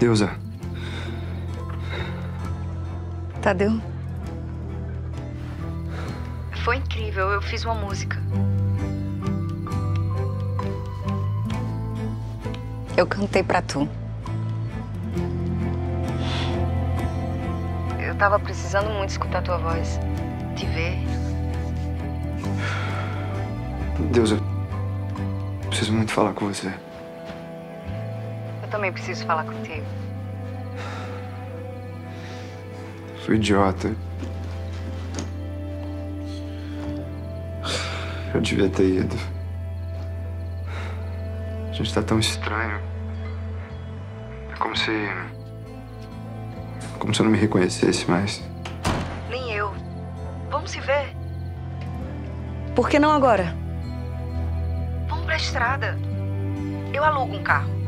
Deusa. Tadeu. Foi incrível, eu fiz uma música. Eu cantei pra tu. Eu tava precisando muito escutar tua voz, te ver. Deusa, preciso muito falar com você. Eu também preciso falar contigo. Fui idiota. Eu devia ter ido. A gente tá tão estranho. É como se... Como se eu não me reconhecesse mais. Nem eu. Vamos se ver. Por que não agora? Vamos pra estrada. Eu alugo um carro.